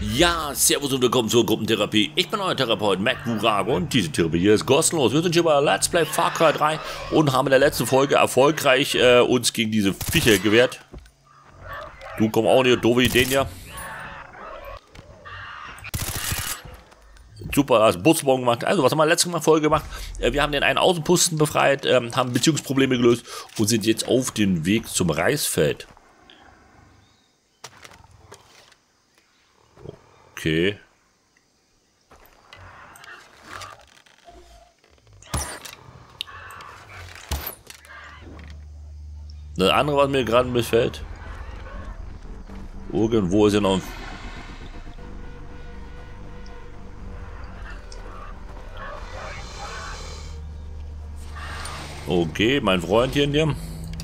Ja, servus und willkommen zur Gruppentherapie. Ich bin euer Therapeut Mac Burago und diese Therapie hier ist kostenlos. Wir sind hier bei Let's Play Far Cry 3 und haben in der letzten Folge erfolgreich uns gegen diese Viecher gewehrt. Du komm auch nicht, doofe Ideen ja. Super, hast Busbomben gemacht. Also, was haben wir in der letzten Folge gemacht? Wir haben den einen Außenposten befreit, haben Beziehungsprobleme gelöst und sind jetzt auf dem Weg zum Reisfeld. Okay. Das andere, was mir gerade missfällt. Irgendwo ist ja noch. Okay, mein Freund hier in dir.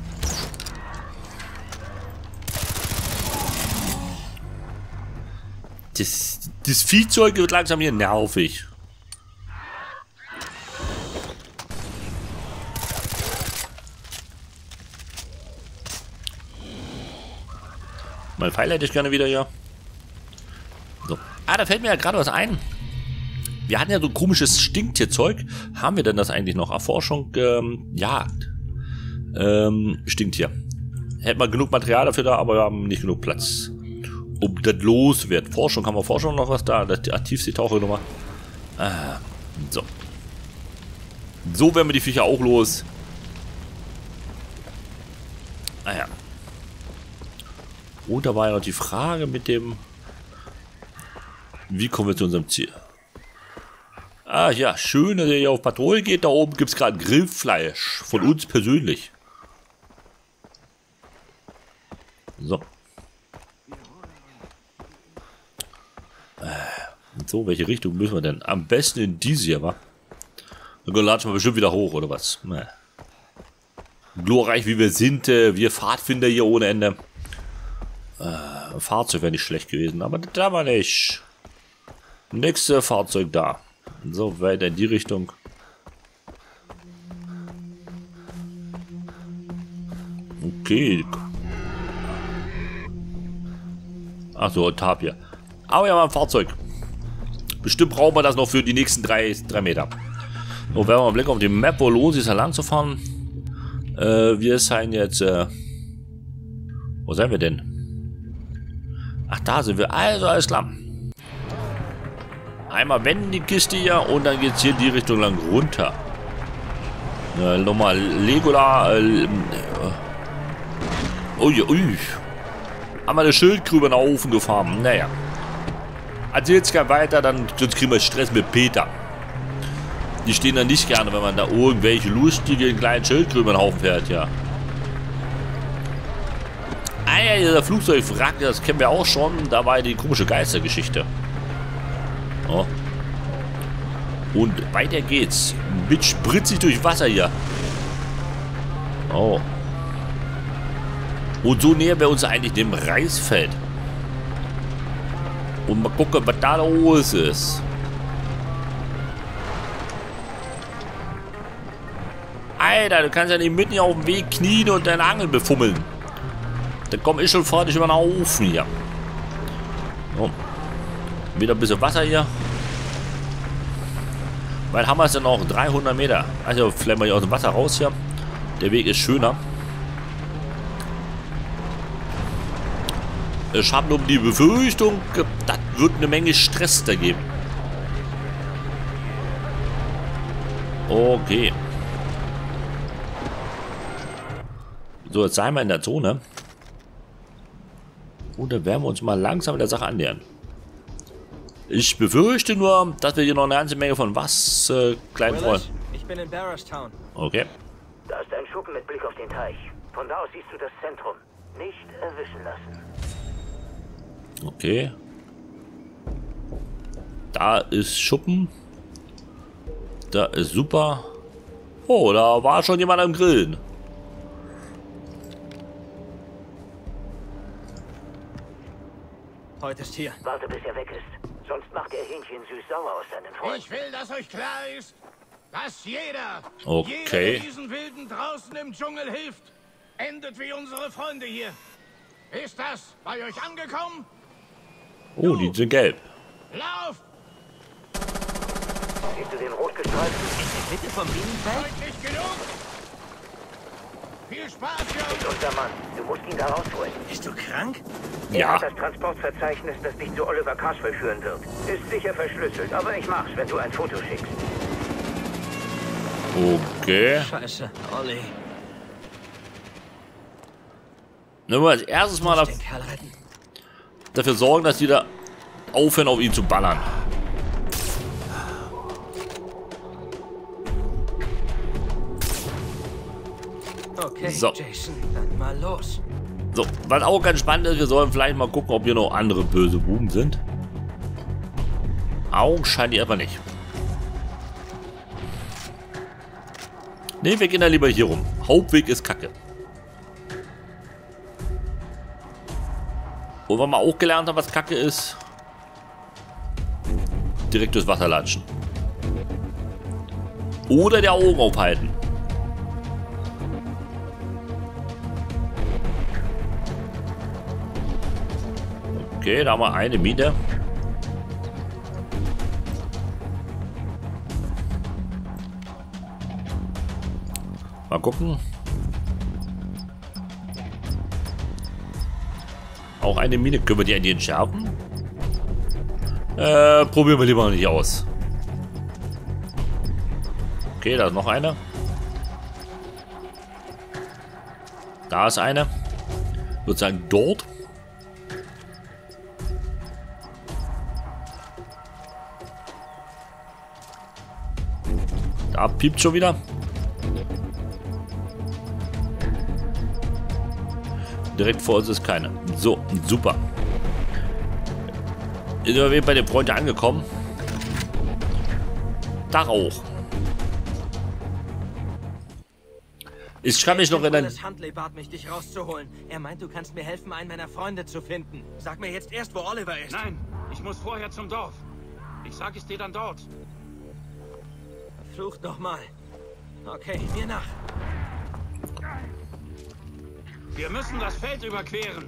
Das Viehzeug wird langsam hier nervig. Mein Pfeil hätte ich gerne wieder hier. So. Ah, da fällt mir ja gerade was ein. Wir hatten ja so komisches Stinktierzeug. Haben wir denn das eigentlich noch? Erforschung, Jagd. Stinktier. Hätten wir genug Material dafür da, aber wir haben nicht genug Platz. Ob das los wird. Forschung, haben wir Forschung noch was da? Das ist die aktivste Tauchernummer. So. So werden wir die Viecher auch los. Ja. Und da war ja noch die Frage mit dem... Wie kommen wir zu unserem Ziel? Ah ja, schön, dass ihr hier auf Patrouille geht. Da oben gibt es gerade Grillfleisch. Von uns persönlich. So. So, welche Richtung müssen wir denn? Am besten in diese hier, wa? Dann latschen wir bestimmt wieder hoch, oder was? Glorreich wie wir sind, wir Pfadfinder hier ohne Ende. Fahrzeug wäre nicht schlecht gewesen, aber da war nicht. Nächste Fahrzeug da. So, weiter in die Richtung. Okay. Achso, Tapir. Aber ja, mal ein Fahrzeug. Bestimmt brauchen wir das noch für die nächsten drei Meter. So, wenn wir mal einen Blick auf die Map, wo los ist, lang zu fahren. Wir sind jetzt. Wo sind wir denn? Ach, da sind wir. Also, alles klar. Einmal wenden die Kiste hier und dann geht es hier in die Richtung lang runter. Nochmal Legola. Ui. Haben wir eine Schildkröte nach oben gefahren. Naja. Also jetzt gar weiter, dann sonst kriegen wir Stress mit Peter. Die stehen dann nicht gerne, wenn man da irgendwelche lustigen kleinen Schildkrötenhaufen fährt, ja. Ah ja, dieser Flugzeugwrack, das kennen wir auch schon. Da war ja die komische Geistergeschichte. Oh. Und weiter geht's. Mit spritzig durch Wasser hier. Oh. Und so nähern wir uns eigentlich dem Reisfeld. Und mal gucken, was da los ist. Alter, du kannst ja nicht mitten auf dem Weg knien und deine Angel befummeln. Da komme ich schon fertig über den Haufen hier. So. Wieder ein bisschen Wasser hier. Weil haben wir es dann noch 300 Meter. Also vielleicht mal hier aus dem Wasser raus hier. Der Weg ist schöner. Ich habe nur die Befürchtung, das wird eine Menge Stress da geben. Okay. So, jetzt seien wir in der Zone. Und dann werden wir uns mal langsam der Sache annähern. Ich befürchte nur, dass wir hier noch eine ganze Menge von was, kleinen Freunden. Ich bin in Barrowstown. Okay. Da ist ein Schuppen mit Blick auf den Teich. Von da aus siehst du das Zentrum. Nicht erwischen lassen. Okay. Da ist Schuppen. Da ist super. Oh, da war schon jemand am Grillen. Heute ist hier. Warte, bis er weg ist. Sonst macht er Hähnchen süß-sauer aus seinen Freunden. Ich will, dass euch klar ist, dass jeder Okay. diesen Wilden draußen im Dschungel hilft, endet wie unsere Freunde hier. Ist das bei euch angekommen? Oh, die sind gelb. Lauf! Siehst du den rotgestreiften? Mitte vom Minenfeld? Deutlich genug! Viel Spaß, Jungs! Ist unser Mann. Du musst ihn da rausholen. Bist du krank? Er Ja. hat das Transportverzeichnis, das dich zu Oliver Carswell führen wird. Ist sicher verschlüsselt, aber ich mach's, wenn du ein Foto schickst. Okay. Scheiße, Olli. Nehmen wir als erstes mal Den Kerl retten. dafür sorgen, dass die da aufhören, auf ihn zu ballern. Okay, So. Jason, dann mal los. So, was auch ganz spannend ist, wir sollen vielleicht mal gucken, ob hier noch andere böse Buben sind. Augenscheinlich aber nicht. Ne, wir gehen da lieber hier rum. Hauptweg ist Kacke. Wo wir mal auch gelernt haben, was Kacke ist. Direkt durchs Wasser latschen. Oder der Augen aufhalten. Okay, da haben wir eine Mine. Mal gucken. Auch eine Mine. Können wir die eigentlich entschärfen? Probieren wir lieber noch nicht aus. Okay, da ist noch eine. Da ist eine. Ich würde sagen, dort. Da piept schon wieder. Direkt vor uns ist keine. So, super. Ist wir bei dem Freund angekommen. Da auch. Ich kann mich noch erinnern. Das Huntley bat mich, dich rauszuholen. Er meint, du kannst mir helfen, einen meiner Freunde zu finden. Sag mir jetzt erst, wo Oliver ist. Nein, ich muss vorher zum Dorf. Ich sag es dir dann dort. Flucht nochmal. Okay, mir nach. Wir müssen das Feld überqueren.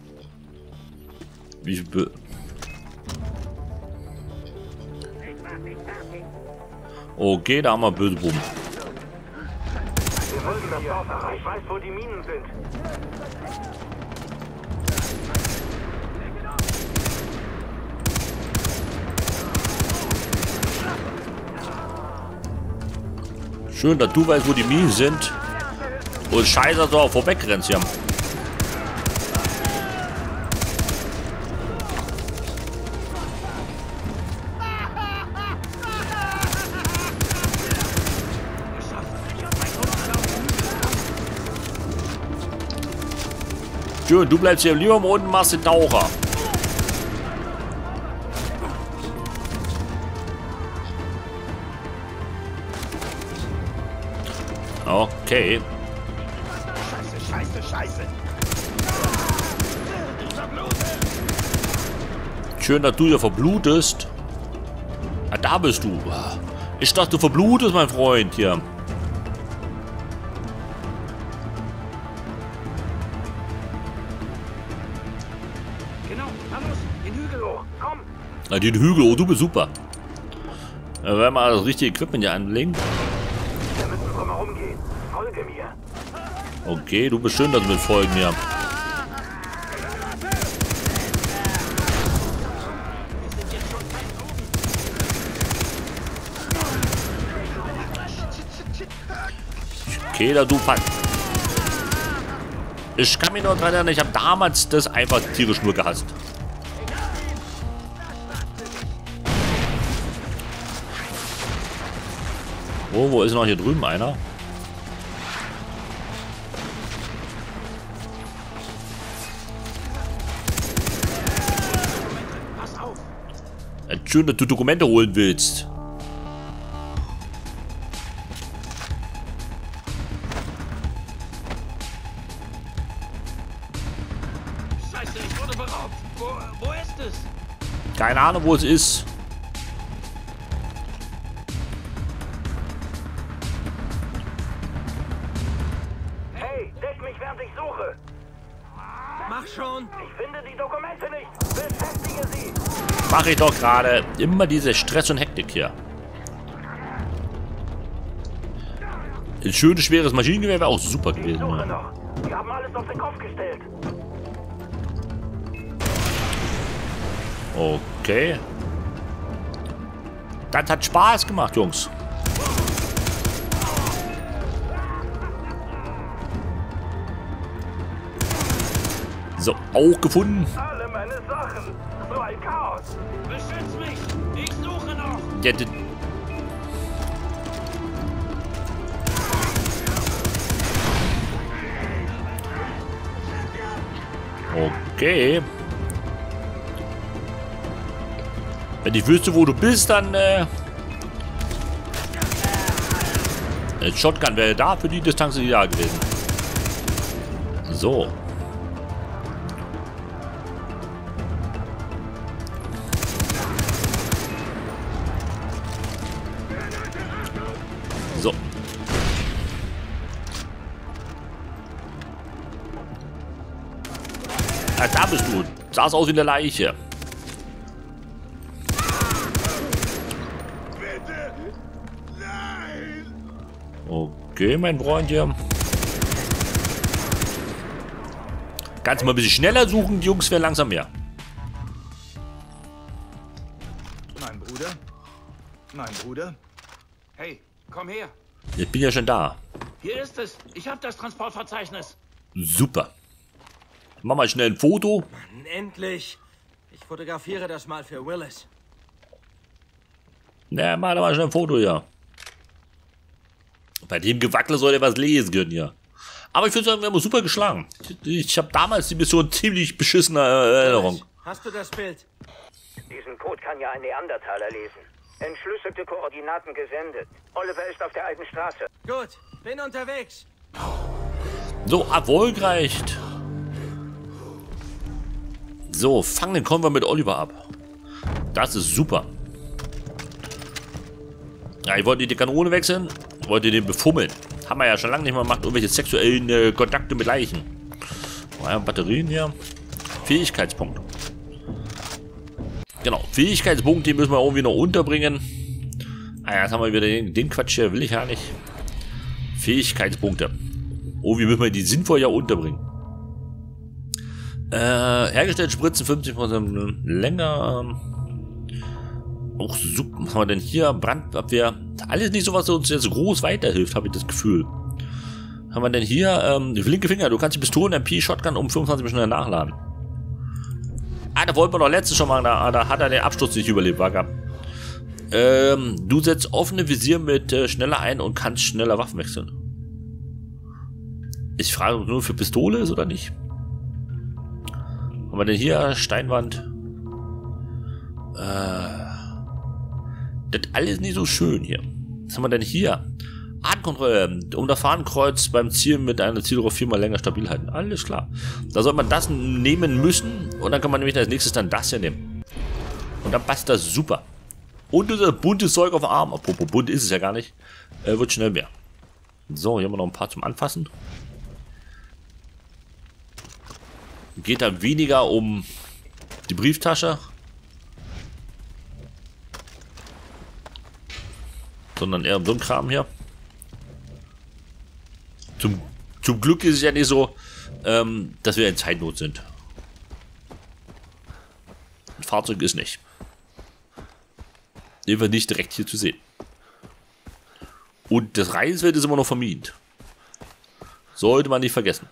Wie viel okay, da haben wir böse Buben. Wir wollen das Dorf erreichen. Ich weiß, wo die Minen sind. Schön, dass du weißt, wo die Minen sind. Und scheiße, dass du auch vorbeigrennst hier. Schön, du bleibst hier lieber unten, machst den Taucher. Okay. Scheiße! Schön, dass du hier verblutest. Ah, da bist du. Ich dachte, du verblutest, mein Freund, hier. Genau, na los, den Hügel hoch. Komm! Na, den Hügel, oh, du bist super. Wir werden mal das richtige Equipment hier anlegen. Wir müssen drumherum gehen. Folge mir. Okay, du bist schön, dass du mit folgen hier. Okay, da du Pack. Ich kann mich noch dran erinnern, ich habe damals das einfach tierisch nur gehasst. Oh, wo ist noch hier drüben einer? Pass auf! Schön, dass du Dokumente holen willst. Scheiße, ich wurde beraubt. Wo ist es? Keine Ahnung, wo es ist. Hey, deck mich, während ich suche. Mach schon! Ich finde die Dokumente nicht. Befestige sie. Mache ich doch gerade. Immer diese Stress und Hektik hier. Ein schönes, schweres Maschinengewehr wäre auch super gewesen. Suche Ja. noch. Sie haben alles auf den Kopf gestellt. Okay. Das hat Spaß gemacht, Jungs. So, auch gefunden. Alle meine Sachen. So ein Chaos. Beschütz mich! Ich suche noch! Ja, okay. Wenn ich wüsste, wo du bist, dann ein Shotgun wäre da für die Distanz ideal gewesen. So. So. Ah, da bist du. Sah's aus wie eine Leiche. Bitte! Nein! Okay, mein Freund hier. Kannst du mal ein bisschen schneller suchen? Die Jungs werden langsam mehr. Mein Bruder? Mein Bruder? Hey, komm her! Ich bin ja schon da. Hier ist es! Ich habe das Transportverzeichnis! Super. Mach mal schnell ein Foto. Endlich! Ich fotografiere das mal für Willis. Na, mach doch mal schnell ein Foto, ja. Bei dem Gewackler soll er was lesen können, ja. Aber ich würde sagen, wir haben uns super geschlagen. Ich habe damals die Mission ziemlich beschissene Erinnerung. Hast du das Bild? Diesen Code kann ja ein Neandertaler lesen. Entschlüsselte Koordinaten gesendet. Oliver ist auf der alten Straße. Gut, bin unterwegs. So, erfolgreich. So, fang den Konvoi mit Oliver ab. Das ist super. Ja, ich wollte die Kanone wechseln. Ich wollte den befummeln. Haben wir ja schon lange nicht mehr gemacht. Irgendwelche sexuellen Kontakte mit Leichen. Oh ja, Batterien hier. Fähigkeitspunkt. Genau, Fähigkeitspunkt, den müssen wir irgendwie noch unterbringen. Ah ja, jetzt haben wir wieder den Quatsch hier. Will ich ja nicht. Fähigkeitspunkte. Oh, wie müssen wir die sinnvoll ja unterbringen? Hergestellt Spritzen 50% länger. Auch super. Was haben wir denn hier? Brandabwehr. Alles nicht so, was uns jetzt groß weiterhilft, habe ich das Gefühl. Haben wir denn hier? Flinke Finger. Du kannst die Pistolen, MP, Shotgun um 25 schneller nachladen. Ah, da wollten wir doch letztes schon mal. Da hat er den Absturz nicht überlebt, Wacker. Du setzt offene Visier mit schneller ein und kannst schneller Waffen wechseln. Ich frage, ob es nur für Pistole ist oder nicht. Haben wir denn hier? Steinwand. Das alles nicht so schön hier. Was haben wir denn hier? Artkontrolle. Um das Fahnenkreuz beim Zielen mit einer Zielrohr 4-mal länger stabil halten. Alles klar. Da soll man das nehmen müssen. Und dann kann man nämlich als nächstes dann das hier nehmen. Und dann passt das super. Und dieser bunte Zeug auf dem Arm. Apropos bunt ist es ja gar nicht. Wird schnell mehr. So, hier haben wir noch ein paar zum Anfassen. Geht dann weniger um die Brieftasche, sondern eher um so einen Kram hier. Zum Glück ist es ja nicht so, dass wir in Zeitnot sind. Ein Fahrzeug ist nicht. Jedenfalls nicht direkt hier zu sehen. Und das Reisfeld ist immer noch vermint. Sollte man nicht vergessen.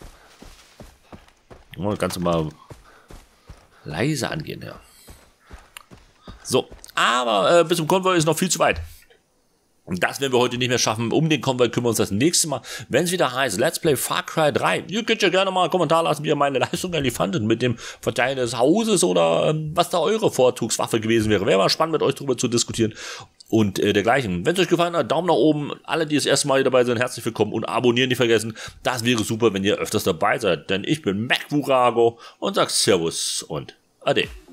Das Ganze mal leise angehen, ja. So, aber bis zum Konvoi ist noch viel zu weit. Und das werden wir heute nicht mehr schaffen. Um den Konvoi kümmern wir uns das nächste Mal, wenn es wieder heißt Let's Play Far Cry 3. Ihr könnt ja gerne mal einen Kommentar lassen, wie ihr meine Leistung eigentlich fandet mit dem Verteilen des Hauses oder was da eure Vorzugswaffe gewesen wäre. Wäre mal spannend, mit euch darüber zu diskutieren und dergleichen. Wenn es euch gefallen hat, Daumen nach oben. Alle, die das erste Mal hier dabei sind, herzlich willkommen und abonnieren nicht vergessen. Das wäre super, wenn ihr öfters dabei seid, denn ich bin MacWurago und sag Servus und Ade.